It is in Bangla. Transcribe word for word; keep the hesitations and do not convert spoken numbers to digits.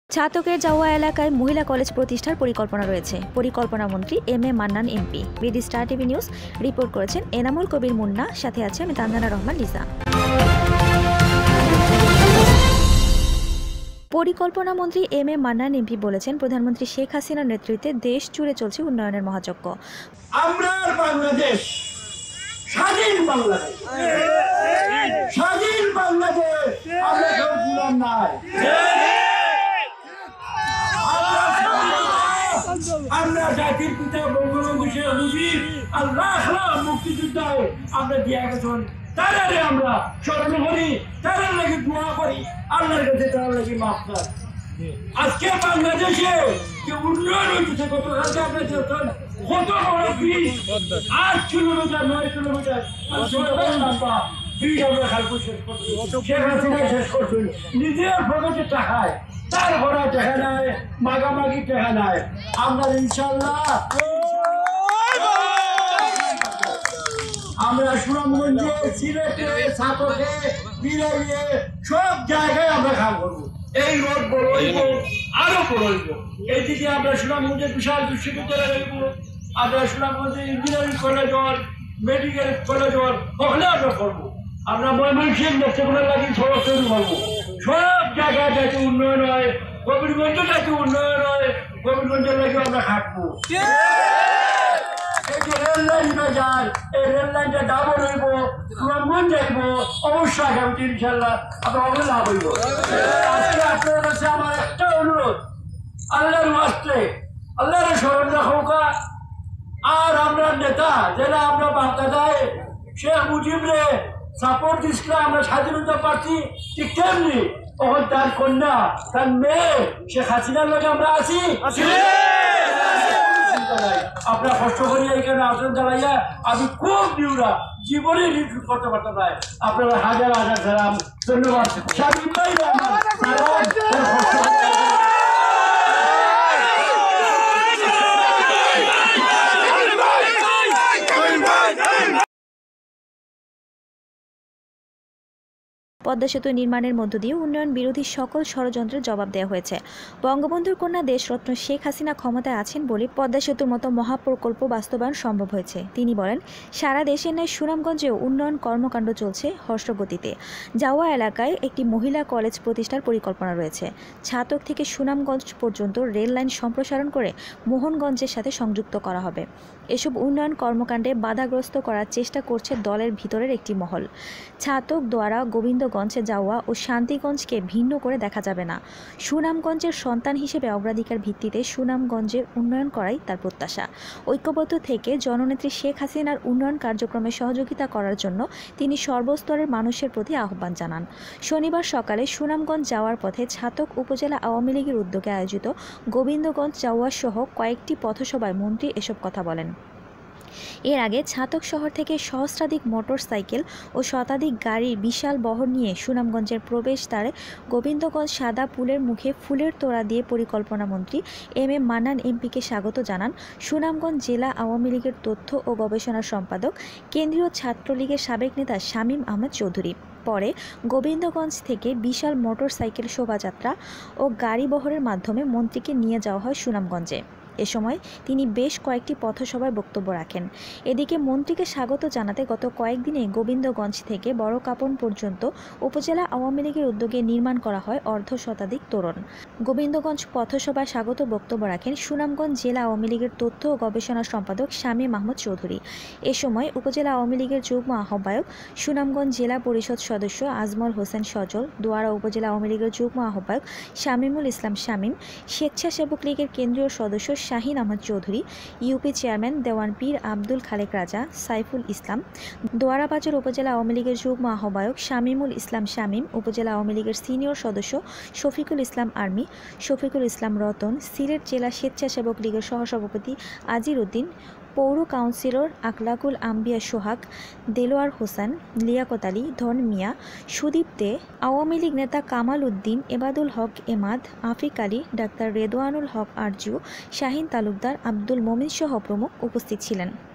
ছাতকের জাওয়া এলাকায় মহিলা কলেজ প্রতিষ্ঠার পরিকল্পনা রয়েছে। পরিকল্পনা মন্ত্রী M A Mannan MP. BD star TV news report করেছেন এনামুল কবির মুন্না, সাথে আছে আমি তানজানা রহমান লিজা। পরিকল্পনা মন্ত্রী এম এ মান্নান এমপি বলেছেন, প্রধানমন্ত্রী শেখ হাসিনার নেতৃত্বে দেশ জুড়ে চলছে উন্নয়নের মহাযজ্ঞ। আমরা বাংলাদেশ স্বাধীন বাংলাদেশ, স্বাধীন বাংলাদেশ, আমরা কেউ গুলাম নাই। আমরা জাতির পিতা বঙ্গবন্ধু শেখ মুজিব আল্লাহ মুক্তিযোদ্ধায় আমরা দিয়া গেছেন, তারারে আমরা স্মরণ করি, তারার লাগে দোয়া করি, আল্লাহর কাছে তার লাগে মাফ চাই। আজকে বাংলাদেশে যে উন্নয়ন হইতেছে, গতকালকে আমরা দেখছেন কত বড় ব্রিজ, আট কিলোমিটার নয় কিলোমিটার লম্বা ব্রিজ আমরা খালপুর শেষ করছি, শেখ হাসিনা শেষ করছেন নিজের পকেটে টাকায়, তার ঘোড়া দেখা নাই, মাগামাগি দেখা নাই। আমরা ইনশাল্লাহ আমরা সুনামগঞ্জে, সিলেটে, ছাতকে, বিরাইয়ে সব জায়গায় আমরা কাজ করবো। এই রোড বড় হইব, আরো বড় হইব। এইদিকে আমরা সুনামগঞ্জে বিশাল বিশ্ববিদ্যালয় হইব, আমরা সুনামগঞ্জে ইঞ্জিনিয়ারিং কলেজ হল, মেডিকেল কলেজ হল, ওখানে আমরা করবো। আমরা ময়মনসিংহ নেত্রকোনা লাগি সড়ক তৈরি করবো। সব জায়গায় যাতে উন্নয়ন হয়, কবিরগঞ্জ যাতে উন্নয়ন হয়, কবিরগঞ্জের লাগে আমরা খাটবো। এই যে রেল লাইনটা যায়, এই রেল লাইনটা ডাবল হইব, সুনামগঞ্জ যাইব, অবশ্যই আগামী ইনশাল্লাহ আমরা অনেক লাভ হইব। আজকে আপনার কাছে আমার একটা অনুরোধ, আল্লাহর ওয়াস্তে আল্লাহর স্মরণ রাখা। আর আমরা নেতা যারা আমরা বাংলাদেশ শেখ মুজিবরে সাপোর্ট দিচ্ছিল, আমরা স্বাধীনতা পাচ্ছি, ঠিক তেমনি তখন তার কন্যা, তার মেয়ে শেখ হাসিনার লোকে আমরা আছি। আপনার কষ্ট করি এইখানে আসন দাঁড়াইয়া আমি খুব বিউরা জীবনে রিভিউ করতে পারতাম না। আপনারা হাজার হাজার সালাম, ধন্যবাদ। পদ্মা সেতু নির্মাণের মধ্য দিয়ে উন্নয়ন বিরোধী সকল ষড়যন্ত্রের জবাব দেওয়া হয়েছে। বঙ্গবন্ধুর কন্যা দেশরত্ন শেখ হাসিনা ক্ষমতায় আছেন বলে পদ্মা সেতুর মতো মহাপ্রকল্প বাস্তবায়ন সম্ভব হয়েছে। তিনি বলেন, সারা দেশের ন্যায় সুনামগঞ্জেও উন্নয়ন কর্মকাণ্ড চলছে হর্ষগতিতে। জাওয়া এলাকায় একটি মহিলা কলেজ প্রতিষ্ঠার পরিকল্পনা রয়েছে। ছাতক থেকে সুনামগঞ্জ পর্যন্ত রেল লাইন সম্প্রসারণ করে মোহনগঞ্জের সাথে সংযুক্ত করা হবে। এসব উন্নয়ন কর্মকাণ্ডে বাধাগ্রস্ত করার চেষ্টা করছে দলের ভিতরের একটি মহল। ছাতক, দোয়ারা, গোবিন্দগঞ্জ, জাওয়া ও শান্তিগঞ্জকে ভিন্ন করে দেখা যাবে না। সুনামগঞ্জের সন্তান হিসেবে অগ্রাধিকার ভিত্তিতে সুনামগঞ্জের উন্নয়ন করাই তার প্রত্যাশা। ঐক্যবদ্ধ থেকে জননেত্রী শেখ হাসিনার উন্নয়ন কার্যক্রমে সহযোগিতা করার জন্য তিনি সর্বস্তরের মানুষের প্রতি আহ্বান জানান। শনিবার সকালে সুনামগঞ্জ যাওয়ার পথে ছাতক উপজেলা আওয়ামী লীগের উদ্যোগে আয়োজিত গোবিন্দগঞ্জ জাওয়া সহ কয়েকটি পথসভায় মন্ত্রী এসব কথা বলেন। এর আগে ছাতক শহর থেকে সহস্রাধিক মোটর সাইকেল ও শতাধিক গাড়ির বিশাল বহর নিয়ে সুনামগঞ্জের প্রবেশদ্বারে গোবিন্দগঞ্জ সাদা পুলের মুখে ফুলের তোড়া দিয়ে পরিকল্পনা মন্ত্রী এম এ মান্নান এমপিকে স্বাগত জানান সুনামগঞ্জ জেলা আওয়ামী লীগের তথ্য ও গবেষণা সম্পাদক, কেন্দ্রীয় ছাত্রলীগের সাবেক নেতা শামীম আহমেদ চৌধুরী। পরে গোবিন্দগঞ্জ থেকে বিশাল মোটর সাইকেল শোভাযাত্রা ও গাড়ি বহরের মাধ্যমে মন্ত্রীকে নিয়ে যাওয়া হয় সুনামগঞ্জে। এ সময় তিনি বেশ কয়েকটি পথসভায় বক্তব্য রাখেন। এদিকে মন্ত্রীকে স্বাগত জানাতে গত কয়েকদিনে গোবিন্দগঞ্জ থেকে বড় কাপন পর্যন্ত উপজেলা আওয়ামী লীগের উদ্যোগে নির্মাণ করা হয় অর্ধ শতাধিক তোরণ। গোবিন্দগঞ্জ পথসভায় স্বাগত বক্তব্য রাখেন সুনামগঞ্জ জেলা আওয়ামী লীগের তথ্য ও গবেষণা সম্পাদক শামীম আহমেদ চৌধুরী। এ সময় উপজেলা আওয়ামী লীগের যুগ্ম আহ্বায়ক, সুনামগঞ্জ জেলা পরিষদ সদস্য আজমল হোসেন সজল, দোয়ারা উপজেলা আওয়ামী লীগের যুগ্ম আহ্বায়ক শামীমুল ইসলাম শামীম, স্বেচ্ছাসেবক লীগের কেন্দ্রীয় সদস্য শাহিন আহমদ চৌধুরী, ইউপি চেয়ারম্যান দেওয়ান পীর আব্দুল খালেক রাজা, সাইফুল ইসলাম, দোয়ারাবাজার উপজেলা আওয়ামী লীগের যুগ্ম আহ্বায়ক শামীমুল ইসলাম শামীম, উপজেলা আওয়ামী লীগের সিনিয়র সদস্য শফিকুল ইসলাম আর্মি, শফিকুল ইসলাম রতন, সিলেট জেলা স্বেচ্ছাসেবক লীগের সহসভাপতি আজির উদ্দিন, পৌর কাউন্সিলর আকলাকুল আম্বিয়া সোহাগ, দেলোয়ার হোসেন, লিয়াকত আলী, ধন মিয়া, সুদীপ দে, আওয়ামী লীগ নেতা কামাল উদ্দিন, এবাদুল হক এমাদ, আফিক আলী, ডাক্তার রেদওয়ানুল হক আরজু, শাহিন তালুকদার, আব্দুল মমিন সহ প্রমুখ উপস্থিত ছিলেন।